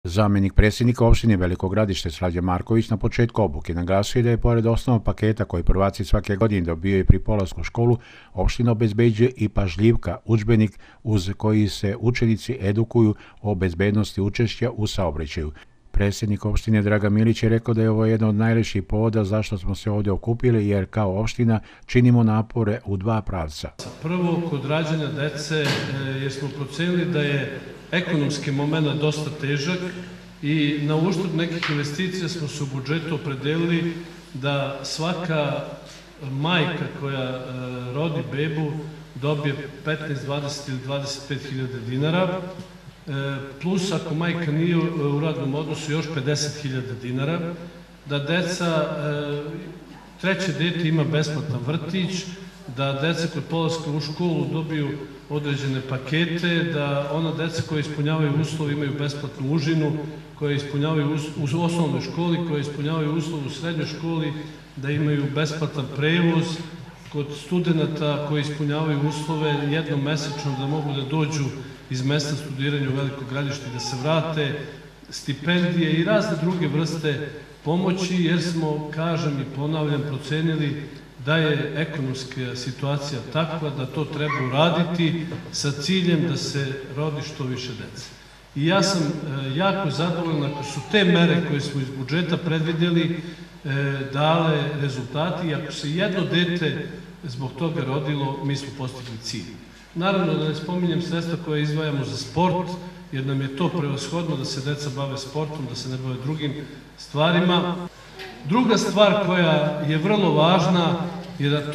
Zamjenik predsjednika opštine Veliko Gradište Slađan Marković na početku obuke naglasio da je pored osnovnog paketa koji prvaci svake godine dobijaju pri polasku u školu, opština obezbeđuje i pažljivka, udžbenik uz koji se učenici edukuju o bezbednosti učešća u saobraćaju. Predsjednik opštine Dragan Milić je rekao da je ovo jedan od najlepših povoda zašto smo se ovdje okupili, jer kao opština činimo napore u dva pravca. Prvo, kod rađanja dece, jer smo procenili da je ekonomski moment dosta težak i na uštrb nekih investicija smo se u budžetu opredelili da svaka majka koja rodi bebu dobije 15, 20 ili 25 hiljada dinara, plus ako majka nije u radnom odnosu još 50 hiljada dinara, da deca, treće dete ima besplatan vrtić, da deca kod polaska u školu dobiju određene pakete, da ona deca koja ispunjavaju uslov imaju besplatnu užinu, koja ispunjavaju u osnovnoj školi, koja ispunjavaju uslov u srednjoj školi, da imaju besplatan prevoz, kod studenta koji ispunjavaju uslove jednom mesečno da mogu da dođu iz mesta studiranja u Veliko Gradište da se vrate, stipendije i razne druge vrste pomoći, jer smo, kažem i ponavljam, procenili da je ekonomska situacija takva da to treba uraditi sa ciljem da se rodi što više dece. I ja sam jako zadovoljan ako su te mere koje smo iz budžeta predvidjeli dale rezultati i ako se jedno dete zbog toga rodilo, mi smo postigli cilj. Naravno da ne spominjem sredstva koje izdvajamo za sport, jer nam je to prevashodno da se deca bave sportom, da se ne bave drugim stvarima. Druga stvar koja je vrlo važna je da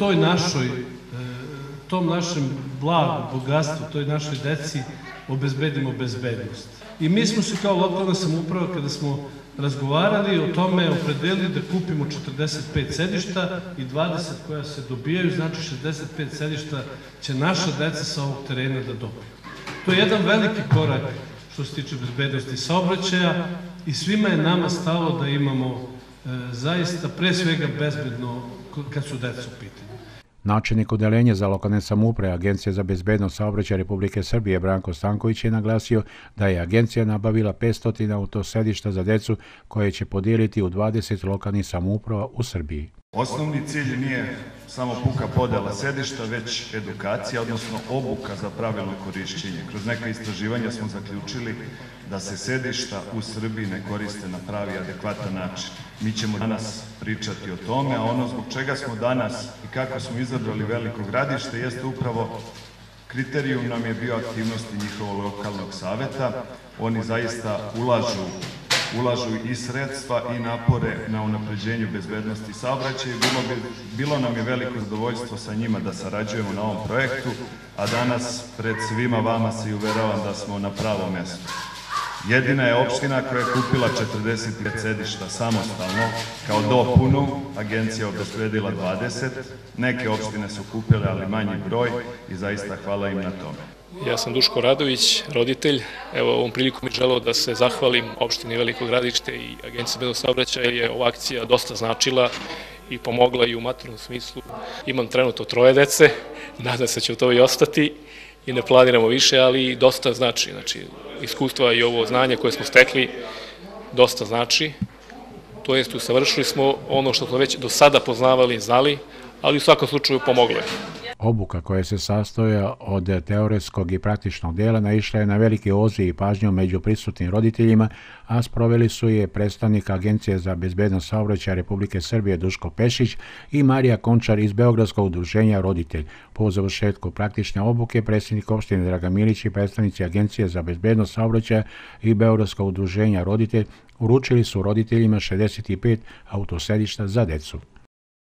tom našem blagu, bogatstvu, toj našoj deci obezbedimo bezbednost. I mi smo se kao lokalna samouprava, kada smo razgovarali o tome, opredelili da kupimo 45 sedišta i 20 koja se dobijaju, znači 65 sedišta će naša deca sa ovog terena da dobiju. To je jedan veliki korak što se tiče bezbednosti saobraćaja i svima je nama stalo da imamo zaista pre svega bezbedno kad su deca u pitanju. Načelnik odeljenja za lokalne samouprave Agencije za bezbednost saobraćaja Republike Srbije Branko Stanković je naglasio da je agencija nabavila 500 autosedišta za decu koje će podijeliti u 20 lokalnih samouprava u Srbiji. Osnovni cilj nije samo puka podela sedišta, već edukacija, odnosno obuka za pravilno korišćenje. Kroz neka istraživanja smo zaključili da se sedišta u Srbiji ne koriste na pravi adekvatan način. Mi ćemo danas pričati o tome, a ono zbog čega smo danas i kako smo izabrali Veliko Gradište jeste upravo kriterijum nam je bio aktivnosti njihovog lokalnog saveta. Oni zaista ulažu i sredstva i napore na unapređenju bezbednosti saobraćaja i bilo nam je veliko zadovoljstvo sa njima da sarađujemo na ovom projektu, a danas pred svima vama se i uveravam da smo na pravom mjestu. Jedina je opština koja je kupila 45 sedišta samostalno, kao dopunu, agencija obezbedila 20, neke opštine su kupile, ali manji broj i zaista hvala im na tome. Ja sam Duško Radović, roditelj. Evo, ovom prilikom bih želeo da se zahvalim opštini Veliko Gradište i Agenciji za bezbednost saobraćaja, jer je ova akcija dosta značila i pomogla i u materijalnom smislu. Imam trenutno 3 dece, nadam se da će to i ostati i ne planiramo više, ali dosta znači. Znači, iskustva i ovo znanje koje smo stekli dosta znači. To jest, usavršili smo ono što smo već do sada poznavali i znali, ali u svakom slučaju pomoglo je. Obuka koja se sastoja od teoretskog i praktičnog dela naišla je na veliki odziv i pažnju među prisutnim roditeljima, a sproveli su je predstavnik Agencije za bezbednost saobraćaja Republike Srbije Duško Pešić i Marija Končar iz Beogradskog udruženja Roditelj. Po završetku praktične obuke predsjednik opštine Dragan Milić i predstavnici Agencije za bezbednost saobraćaja i Beogradskog udruženja Roditelj uručili su roditeljima 65 autosedišta za decu.